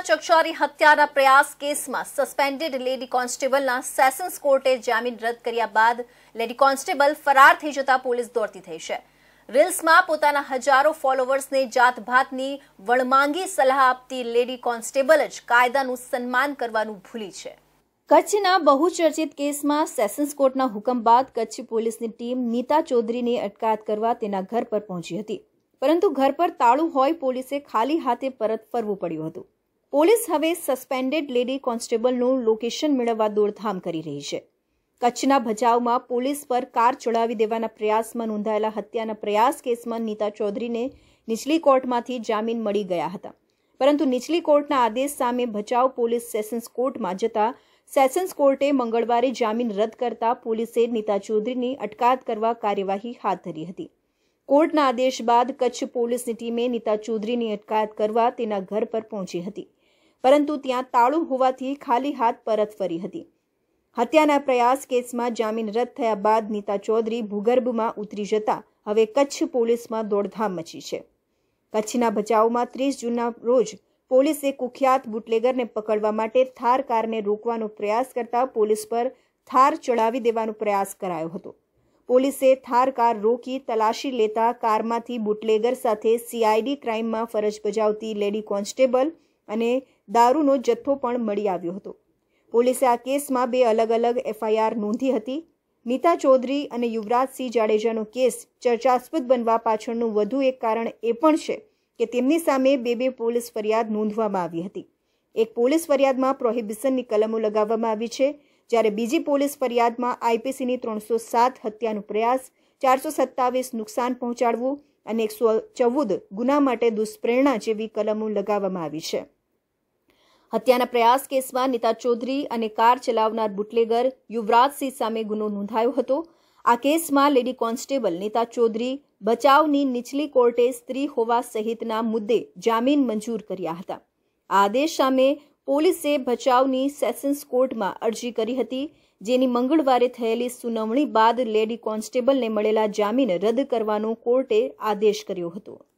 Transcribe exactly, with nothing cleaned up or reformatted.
ચકચારી હત્યાના પ્રયાસ કેસમાં સસ્પેન્ડેડ લેડી કોન્સ્ટેબલના સેશન્સ કોર્ટે જામીન રદ કર્યા બાદ લેડી કોન્સ્ટેબલ ફરાર થઈ જતા પોલીસ દોડતી થઈ છે। રીલ્સમાં પોતાના હજારો ફોલોવર્સને જાતભાતની વણમાંગી સલાહ આપતી લેડી કોન્સ્ટેબલ જ કાયદાનું સન્માન કરવાનું ભૂલી છે। કચ્છના બહુચર્ચિત કેસમાં સેશન્સ કોર્ટના હુકમ બાદ કચ્છ પોલીસની ટીમ નીતા ચૌધરીની અટકાયત કરવા તેના ઘર પર પહોંચી હતી, પરંતુ ઘર પર તાળું હોય પોલીસે ખાલી હાથે પરત ફરવું પડ્યું હતું। પોલીસ હવે સસ્પેન્ડેડ લેડી કોન્સ્ટેબલનું લોકેશન મેળવવા દોડધામ કરી રહી છે। કચ્છના ભચાઉમાં પોલીસ પર કાર ચડાવી દેવાના પ્રયાસમાં નોંધાયેલા હત્યાના પ્રયાસ કેસમાં નીતા ચૌધરીને નીચલી કોર્ટમાંથી જામીન મળી ગયા હતા, પરંતુ નીચલી કોર્ટના આદેશ સામે ભચાઉ પોલીસ સેશન્સ કોર્ટમાં જતા સેશન્સ કોર્ટે મંગળવારે જામીન રદ કરતા પોલીસે નીતા ચૌધરીની અટકાયત કરવા કાર્યવાહી હાથ ધરી હતી। કોર્ટના આદેશ બાદ કચ્છ પોલીસની ટીમે નીતા ચૌધરીની અટકાયત કરવા તેના ઘર પર પહોંચી હતી, પરંતુ ત્યાં તાળું હોવાથી ખાલી હાથ પરત ફરી હતી। હત્યાના પ્રયાસ કેસમાં જામીન રદ થયા બાદ નીતા ચૌધરી ભૂગર્ભમાં ઉતરી જતા હવે કચ્છ પોલીસમાં દોડધામ મચી છે। કચ્છના ભચાઉમાં ત્રીસ જૂનના રોજ પોલીસે કુખ્યાત બુટલેગરને પકડવા માટે થાર કારને રોકવાનો પ્રયાસ કરતા પોલીસ પર થાર ચડાવી દેવાનો પ્રયાસ કરાયો હતો। પોલીસે થાર કાર રોકી તલાશી લેતા કારમાંથી બુટલેગર સાથે સીઆઈડી ક્રાઇમમાં ફરજ બજાવતી લેડી કોન્સ્ટેબલ અને દારૂનો જથ્થો પણ મળી આવ્યો હતો। પોલીસે આ કેસમાં બે અલગ અલગ એફઆઈઆર નોંધી હતી। નીતા ચૌધરી અને યુવરાજસિંહ જાડેજાનો કેસ ચર્ચાસ્પદ બનવા પાછળનું વધુ એક કારણ એ પણ છે કે તેમની સામે બે બે પોલીસ ફરિયાદ નોંધવામાં આવી હતી। એક પોલીસ ફરિયાદમાં પ્રોહિબિશનની કલમો લગાવવામાં આવી છે, જ્યારે બીજી પોલીસ ફરિયાદમાં આઈપીસીની ત્રણસો સાત હત્યાનો પ્રયાસ, ચારસો સત્તાવીસ નુકસાન પહોંચાડવું અને એકસો ચૌદ ગુના માટે દુષ્પ્રેરણા જેવી કલમો લગાવવામાં આવી છે। હત્યાના પ્રયાસ કેસમાં નીતા ચૌધરી અને કાર ચલાવનાર બુટલેગર યુવરાજસિંહ સામે ગુનો નોંધાયો હતો। આ કેસમાં લેડી કોન્સ્ટેબલ નીતા ચૌધરી ભચાઉની નીચલી કોર્ટે સ્ત્રી હોવા સહિતના મુદ્દે જામીન મંજૂર કર્યા હતા। આ આદેશ સામે પોલીસે ભચાઉની સેશન્સ કોર્ટમાં અરજી કરી હતી, જેની મંગળવારે થયેલી સુનાવણી બાદ લેડી કોન્સ્ટેબલને મળેલા જામીન રદ કરવાનો કોર્ટે આદેશ કર્યો હતો।